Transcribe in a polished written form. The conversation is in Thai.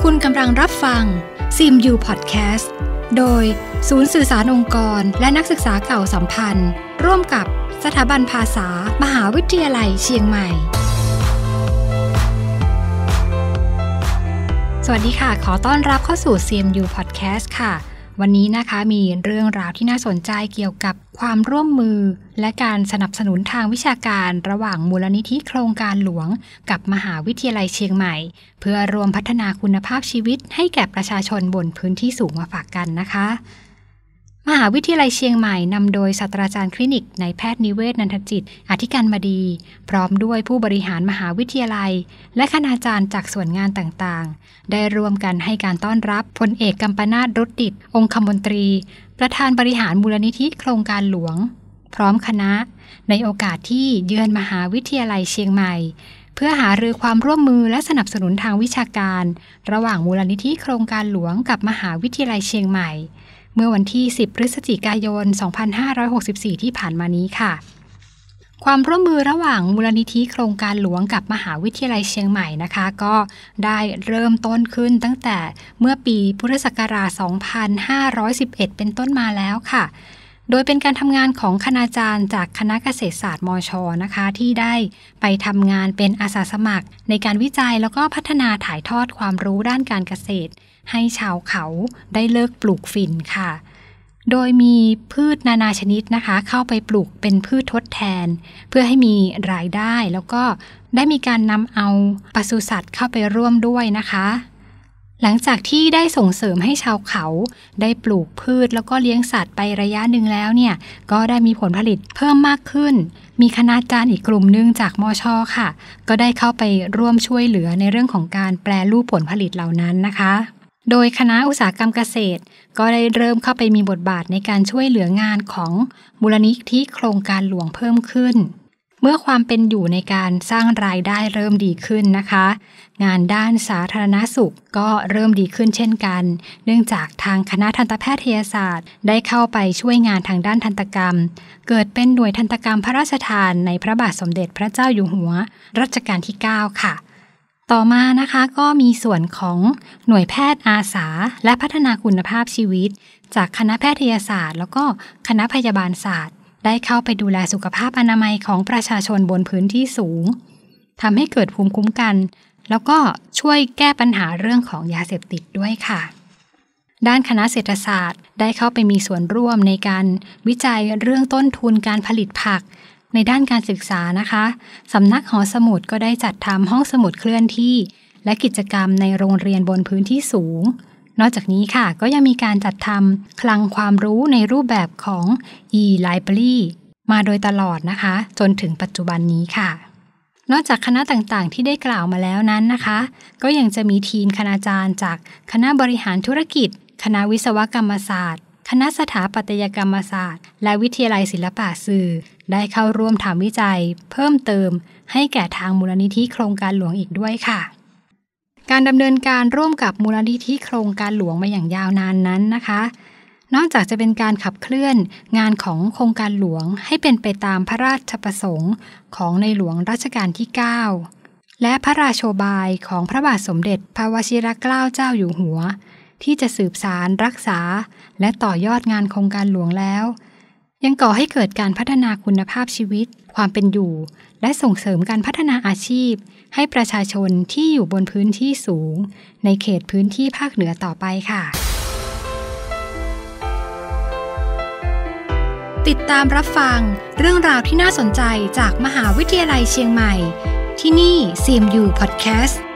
คุณกำลังรับฟัง CMU Podcast โดยศูนย์สื่อสารองค์กรและนักศึกษาเก่าสัมพันธ์ร่วมกับสถาบันภาษามหาวิทยาลัยเชียงใหม่สวัสดีค่ะขอต้อนรับเข้าสู่ CMU Podcast ค่ะวันนี้นะคะมีเรื่องราวที่น่าสนใจเกี่ยวกับความร่วมมือและการสนับสนุนทางวิชาการระหว่างมูลนิธิโครงการหลวงกับมหาวิทยาลัยเชียงใหม่เพื่อรวมพัฒนาคุณภาพชีวิตให้แก่ประชาชนบนพื้นที่สูงมาฝากกันนะคะมหาวิทยาลัยเชียงใหม่นำโดยศาสตราจารย์คลินิกนายแพทย์นิเวศนันทจิตอธิการบดีพร้อมด้วยผู้บริหารมหาวิทยาลัยและคณาจารย์จากส่วนงานต่างๆได้ร่วมกันให้การต้อนรับพลเอกกัมปนาท รุตดิษฐ์องคมนตรีประธานบริหารมูลนิธิโครงการหลวงพร้อมคณะในโอกาสที่เยือนมหาวิทยาลัยเชียงใหม่เพื่อหารือความร่วมมือและสนับสนุนทางวิชาการระหว่างมูลนิธิโครงการหลวงกับมหาวิทยาลัยเชียงใหม่เมื่อวันที่10พฤศจิกายน2564ที่ผ่านมานี้ค่ะความร่วมมือระหว่างมูลนิธิโครงการหลวงกับมหาวิทยาลัยเชียงใหม่นะคะก็ได้เริ่มต้นขึ้นตั้งแต่เมื่อปีพุทธศักราช2511เป็นต้นมาแล้วค่ะโดยเป็นการทำงานของคณาจารย์จากคณะเกษตรศาสตร์มช.นะคะที่ได้ไปทำงานเป็นอาสาสมัครในการวิจัยแล้วก็พัฒนาถ่ายทอดความรู้ด้านการเกษตรให้ชาวเขาได้เลิกปลูกฝิ่นค่ะโดยมีพืชนานาชนิดนะคะเข้าไปปลูกเป็นพืชทดแทนเพื่อให้มีรายได้แล้วก็ได้มีการนำเอาปศุสัตว์เข้าไปร่วมด้วยนะคะหลังจากที่ได้ส่งเสริมให้ชาวเขาได้ปลูกพืชแล้วก็เลี้ยงสัตว์ไประยะหนึ่งแล้วเนี่ยก็ได้มีผลผลิตเพิ่มมากขึ้นมีคณาจารย์อีกกลุ่มนึงจากมช.ค่ะก็ได้เข้าไปร่วมช่วยเหลือในเรื่องของการแปรรูปผลผลิตเหล่านั้นนะคะโดยคณะอุตสาหกรรมเกษตรก็ได้เริ่มเข้าไปมีบทบาทในการช่วยเหลืองานของมูลนิธิโครงการหลวงเพิ่มขึ้นเมื่อความเป็นอยู่ในการสร้างรายได้เริ่มดีขึ้นนะคะงานด้านสาธารณสุขก็เริ่มดีขึ้นเช่นกันเนื่องจากทางคณะทันตแพทยศาสตร์ได้เข้าไปช่วยงานทางด้านทันตกรรมเกิดเป็นหน่วยทันตกรรมพระราชทานในพระบาทสมเด็จพระเจ้าอยู่หัวรัชกาลที่9ค่ะต่อมานะคะก็มีส่วนของหน่วยแพทย์อาสาและพัฒนาคุณภาพชีวิตจากคณะแพทยศาสตร์แล้วก็คณะพยาบาลศาสตร์ได้เข้าไปดูแลสุขภาพอนามัยของประชาชนบนพื้นที่สูงทำให้เกิดภูมิคุ้มกันแล้วก็ช่วยแก้ปัญหาเรื่องของยาเสพติดด้วยค่ะด้านคณะเศรษฐศาสตร์ได้เข้าไปมีส่วนร่วมในการวิจัยเรื่องต้นทุนการผลิตผักในด้านการศึกษานะคะสำนักหอสมุดก็ได้จัดทำห้องสมุดเคลื่อนที่และกิจกรรมในโรงเรียนบนพื้นที่สูงนอกจากนี้ค่ะก็ยังมีการจัดทำคลังความรู้ในรูปแบบของ e-library มาโดยตลอดนะคะจนถึงปัจจุบันนี้ค่ะนอกจากคณะต่างๆที่ได้กล่าวมาแล้วนั้นนะคะก็ยังจะมีทีมคณาจารย์จากคณะบริหารธุรกิจคณะวิศวกรรมศาสตร์คณะสถาปัตยกรรมศาสตร์และวิทยาลัยศิลปะสื่อได้เข้าร่วมทำวิจัยเพิ่มเติมให้แก่ทางมูลนิธิโครงการหลวงอีกด้วยค่ะการดำเนินการร่วมกับมูลนิธิโครงการหลวงมาอย่างยาวนานนั้นนะคะนอกจากจะเป็นการขับเคลื่อนงานของโครงการหลวงให้เป็นไปตามพระราชประสงค์ของในหลวงรัชกาลที่9และพระราโชบายของพระบาทสมเด็จพระวชิรเกล้าเจ้าอยู่หัวที่จะสืบสานรักษาและต่อยอดงานโครงการหลวงแล้วยังก่อให้เกิดการพัฒนาคุณภาพชีวิตความเป็นอยู่และส่งเสริมการพัฒนาอาชีพให้ประชาชนที่อยู่บนพื้นที่สูงในเขตพื้นที่ภาคเหนือต่อไปค่ะติดตามรับฟังเรื่องราวที่น่าสนใจจากมหาวิทยาลัยเชียงใหม่ที่นี่ CMU Podcast